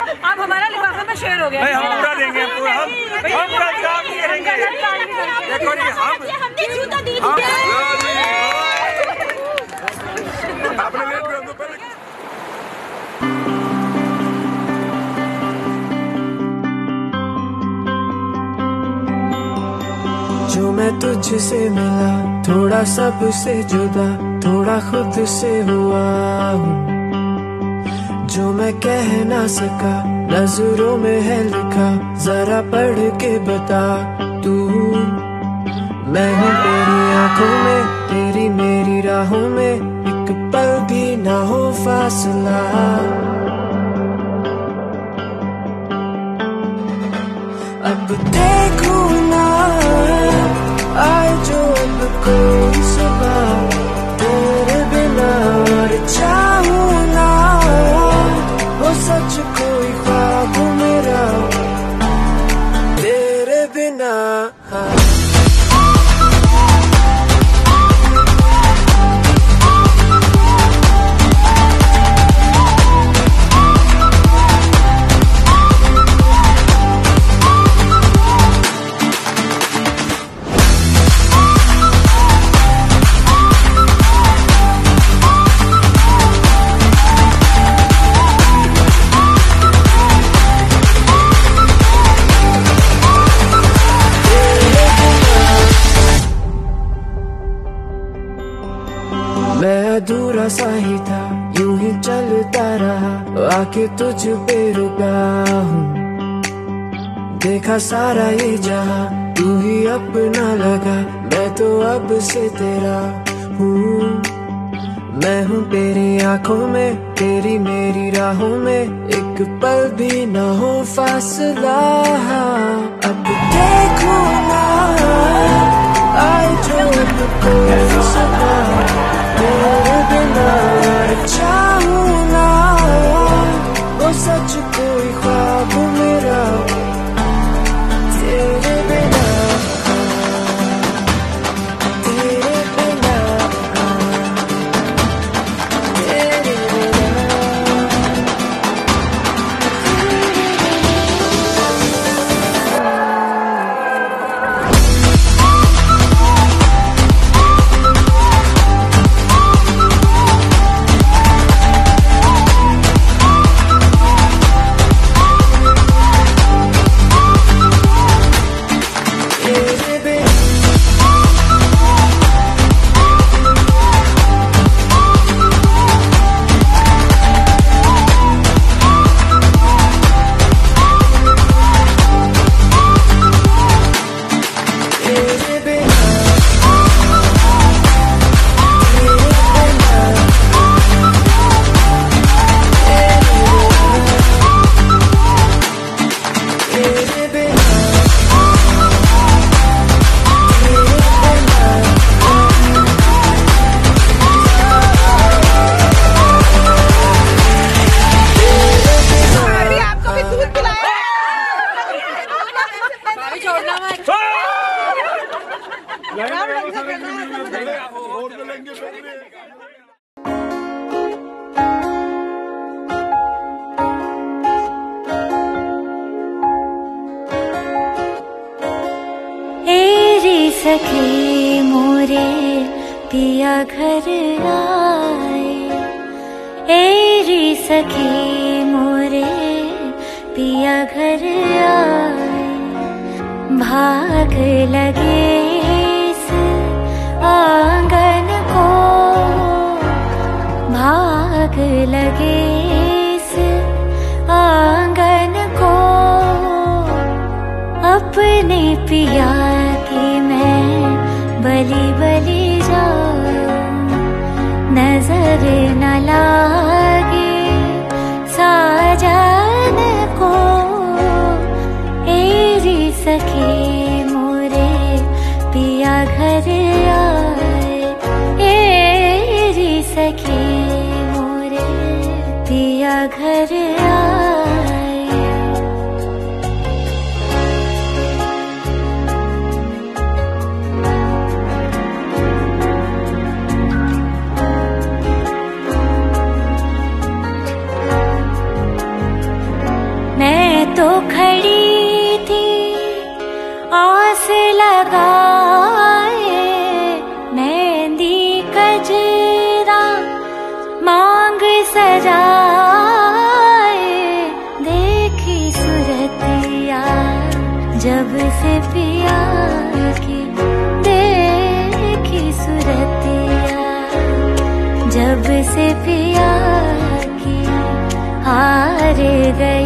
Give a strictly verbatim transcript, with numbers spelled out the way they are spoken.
आप हमारा लिफाफे में शेयर हो गया। नहीं, हम पूरा देंगे, पूरा हम हम पूरा काम करेंगे। देखो जी, हम हमने जूता दे दिया। आपने ले लिया तो पहले। जो मैं तुझसे मिला, थोड़ा सबसे जुदा, थोड़ा खुद से हुआ हूँ। जो मैं कह ना सका, नजरों में है लिखा, जरा पढ़ के बता तू। मैं हूँ तेरी आंखों में, तेरी मेरी राहों में, एक पल भी ना हो फासला। अब देखो ना आए जो अब कोई सुबह, तेरे बिना और चाहूं ना वो सच कोई ख्वाब मेरा तेरे बिना। मैं अधूरा सा ही था, यूं ही चलता रहा, आके तुझ पे रुका हूँ। देखा सारा ये जहां, तू ही अपना लगा, मैं तो अब से तेरा हूँ। मैं हूँ तेरी आंखों में, तेरी मेरी राहों में, एक पल भी ना हो फासला। अब देखो ना आए जो अब कोई सदा, तेरे बिना चाहूं ना वो सच कोई ख्वाब मेरा तेरे बिना, तेरे बिना, तेरे बिना। सखी मोरे पिया घर आए, एरी सखी मोरे पिया घर आए। भाग लगे इस आंगन को, भाग लगे इस आंगन को, अपने पिया की मैं बलि बलि जाऊं। नजर न लागे साजन को, एरी सखी मोरे पिया घर आए, एरी सखी मोरे पिया घर आए। तो खड़ी थी आस लगाए, मेहंदी कजरा मांग सजाए, देखी सूरतिया जब से पिया की, देखी सूरतिया जब से पिया की, हार गई।